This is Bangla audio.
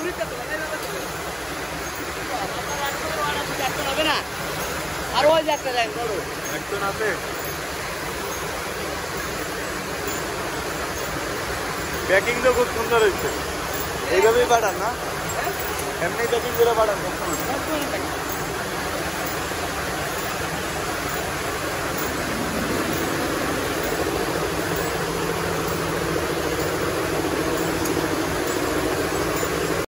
হবে না আর ওই যে একটা যায় বড় একজন আছে প্যাকিং তো খুব সুন্দর হয়েছে এইভাবেই পাঠান না এমনি প্যাকিং করে পাঠান।